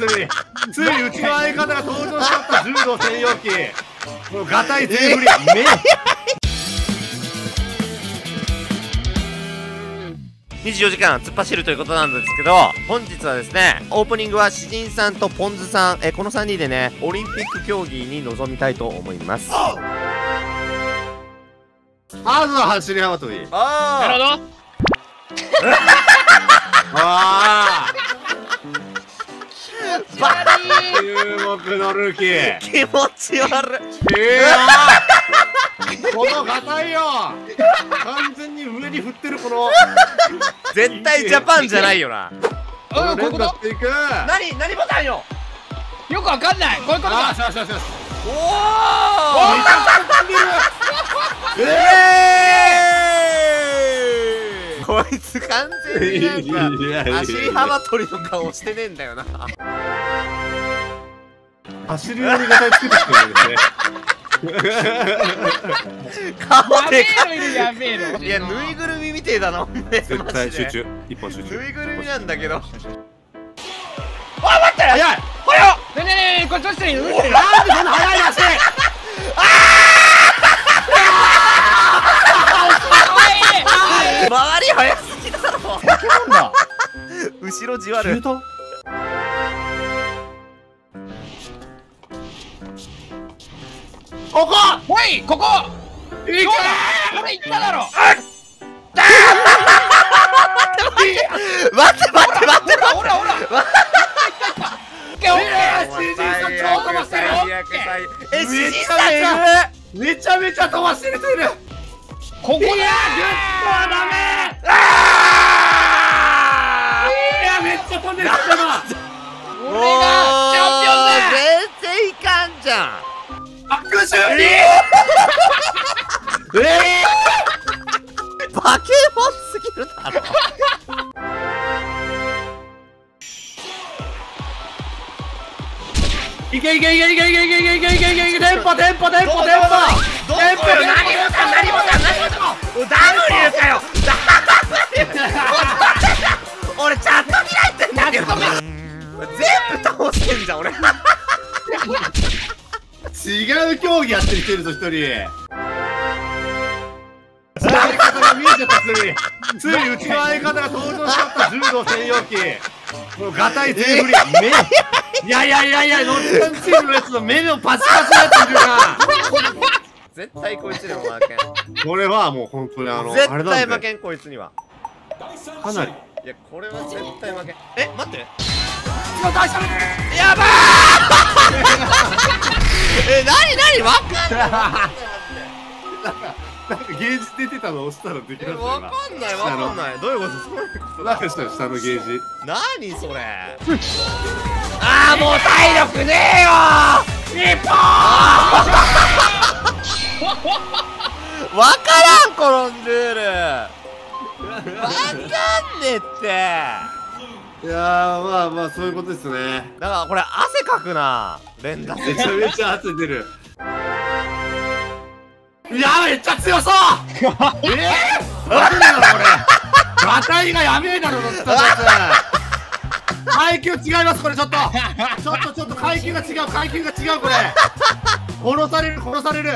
ついうちの相方が登場しちゃった柔道専用機。もうガタイ全振り。 24時間突っ走るということなんですけど、本日はですね、オープニングは詩人さんとポンズさん、この3人でね、オリンピック競技に臨みたいと思います。 まずは走り幅跳び。 なるほど。 ああ。 バ注目のルーキー。 気持ち悪い。 このガタイよ。完全に上に振ってるこの。 絶対ジャパンじゃないよな。 こういうこと。 何ボタンよ。 よくわかんない。こういうことか。 おお。こいつ完全になんか走り幅跳びの顔してねえんだよな。 走るようにガタイつけてきてるんですね。 顔でかい。 やべえの。 いや、ぬいぐるみみてえだな。 絶対集中。一本集中。 ぬいぐるみなんだけど。 あ、待って。 早い。 早っ。ねえこれどうしたらいいの？ なんでそんな早いらしい。 周り早すぎだろ。後ろじわる。 ここ。 おい、ここ。 いけ。 これいっただろ。 待って。 ほら。 めちゃめちゃ飛ばしてる人いる。 ここだ。 いや、グッドはダメ。いや、めっちゃ飛んでる。 俺がチャンピオンだ。 全然いかんじゃん。 握手に。 バケモンすぎるだろ。 いけ。テンポ。 何ボタンダブルかよ。俺チャット開いてんだけど。全部倒してんじゃん俺。 違う競技やってる人いるぞ、一人。使い方が見えちゃった。ついうちの相方が登場しちゃった柔道専用機。もうガタイ全振り。いや、のっちゃんチームのやつの目のパチパチになってるな。 絶対こいつにも負けん。 これはもう本当に絶対負けんこいつには。 かなり。 いや、これは絶対負けん。待って。やばー。何わかんない。 なんかゲージ出てたの押したらできなわかんない。どういうこと？そういうことだ。 なんか下のゲージ。 何それ。ああ、もう体力ねえよ。日本。わからんこのルール。わかんねえって。 いやまあそういうことですね。 だからこれ汗かくな。連打めちゃめちゃ汗出る。いや、めっちゃ強そう。なんでだろこれ。ガタイがやべえだろ乗ったやつ。階級違いますこれ。ちょっと階級が違うこれ。殺される。ボタンガ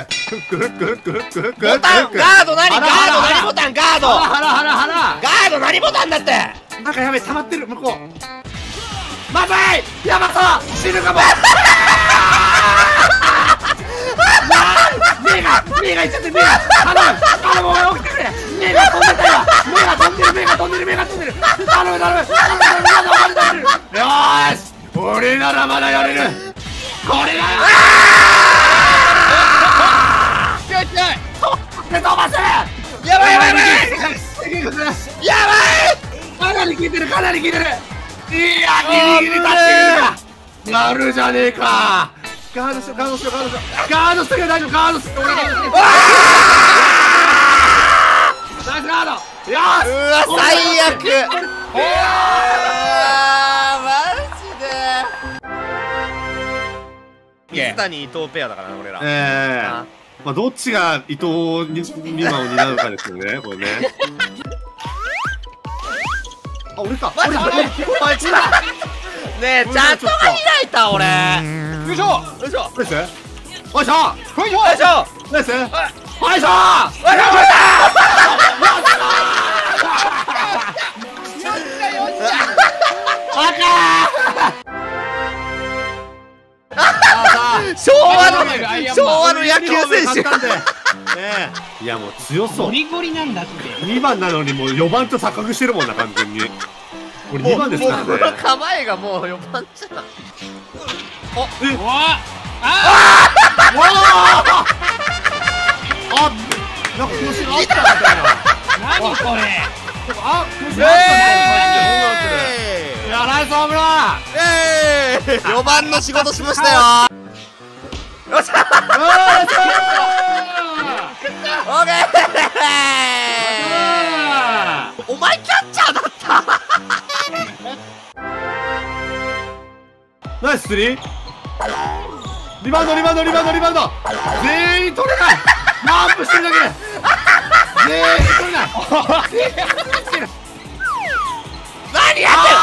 ード何ボタンガード何ボタンだって。 なんかやべえ溜まってる向こう。まずい。やばそう死ぬかも。目がいっちゃって。頼むお前起きてくれ。目が飛んでたよ。目が飛んでる。頼む。よーし、俺ならまだやれる。これだよ。飛ばせ。やばい。かなり効いてる。いや、ギリギリ立ってるな。やるじゃねえか。ガードして大丈夫。ガードして俺が。ナイスガード。よし。 うわ最悪。マジで。水谷伊藤ペアだからな俺ら。 まあどっちが伊藤美誠を担うかですよねこれね。あ、俺か。 待って、こいつだ。 ねえチャットが開いた俺。 よいしょよいしょナイス。おいしょ。 よいしょよいしょ。 ナイス。おいしょ。 よいしょこれ昭和の野球選手。 いやもう強そう。 ゴリゴリなんだって。 2番なのにもう4番と錯覚してるもんな完全に。これ2番ですからもうこのね。 構えがもう4番じゃん。 うわあわあ。あ、なんか調子があったみたいな。 何これ。 あ、調子があったね。いや、ナイスホームラン。 4番の仕事しましたよ。よっしゃオーケー。お前キャッチャーだった。 ナイススリー。リバウンドリバウンドリバウンドリバウンド。全員取れない。マップしてるだけで全員取れない。 何やってる。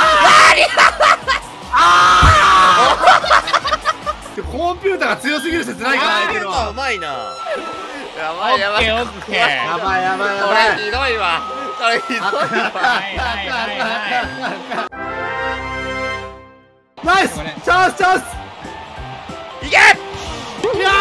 コンピューターが強すぎる説ないかな。相手のうまいな。やばいやばい。 オッケー。 やばいやばいやこばい。 れひどいわ。これひどいわ。 ナイスチャンスチャンス。 いけ。 いや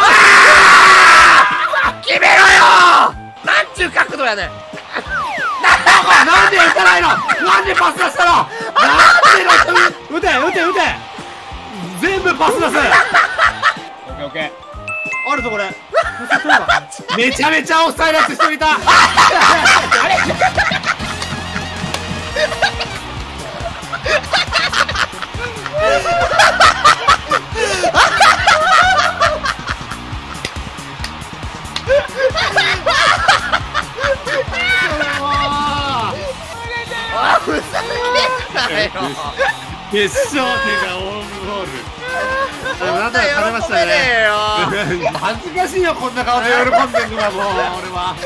決めろよ。なんちゅう角度やねん。 なんで打たないの。なんでパス出したの。なんでの。打て打て打て。全部パス出す。 オッケーオッケー。 あるぞこれ。めちゃめちゃオフサイドやつ人いた。決勝点がオウムゴール。なんだか食べましたね。恥ずかしいよこんな顔で喜んでるのはもう俺は。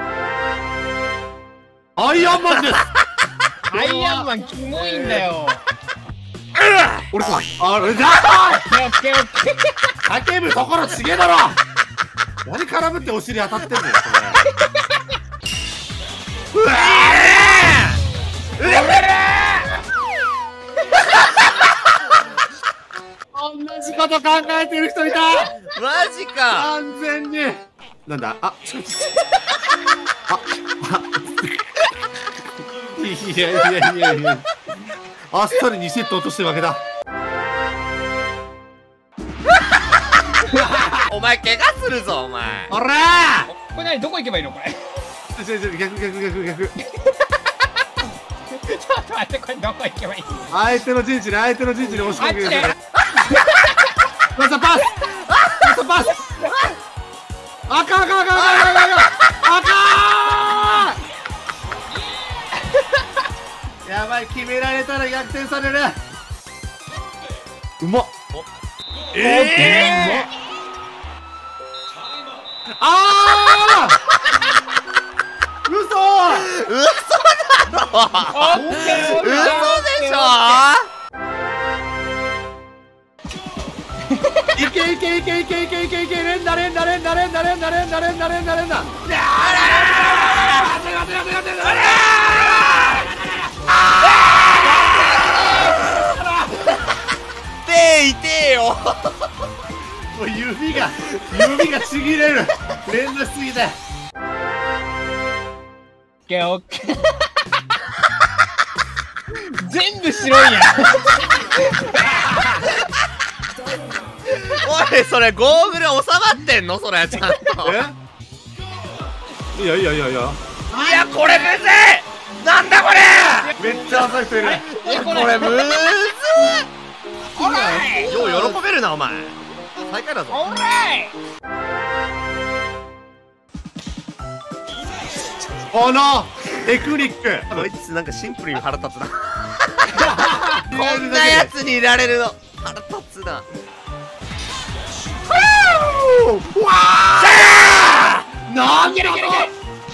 アイアンマンです。 アイアンマンキモいんだよ。 俺か。あれだ。 オッケーオッケー。 叫ぶところちげえだろ。何絡むってお尻当たってんのよそれ。うわ同じこと考えてる人いた。 マジか。 完全に。なんだ。あ、いやいやいやいや。あっさり2セット落として負けだ。 お前怪我するぞお前。 おらこれ何どこ行けばいいのこれ。 逆逆。 ちょっと待ってこれどこ行けばいい。 相手の陣地に押し込んでください。パスパス。あかん。やばい、決められたら逆転される。うまっ。ああ。嘘だろ。嘘でしょ。 いけ連打。 痛えよ。 もう指がちぎれる。連打しすぎて。 オッケーオッケー。全部白いやん。 おいそれゴーグル収まってんのそれちゃんと。 いや。 いやこれむずい。なんだこれ。 めっちゃ浅い人いる。 これむずい。 オーライ。 よう喜べるなお前。最下位だぞ。 オーライ。 このテクニック。 こいつなんかシンプルに腹立つな。こんなやつにいられるの腹立つな。 なんで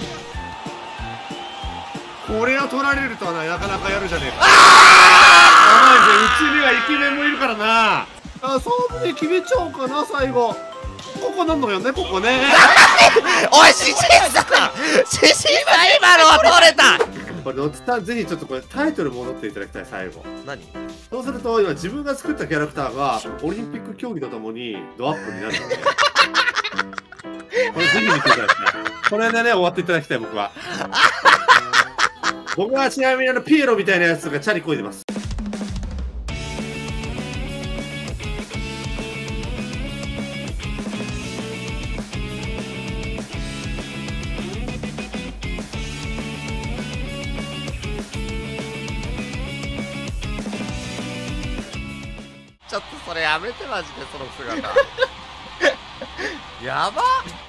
これを取られるとはなかなかやるじゃねえか。 うちにはイケメンもいるからな。あ、そうで決めちゃおうかな、最後。ここなんのよね、ここね。 おい、シシンさん今のは取れた。 これ、ノッツさん、ぜひちょっとこれ、タイトル戻っていただきたい、最後。 何？ そうすると、今、自分が作ったキャラクターが、オリンピック競技とともに、ドアップになるので。これ、ぜひ見ていただきたい。これでね、終わっていただきたい、僕は。僕はちなみにピエロみたいなやつとかチャリこいでます。 ちょっとそれやめてマジでその姿やばっ。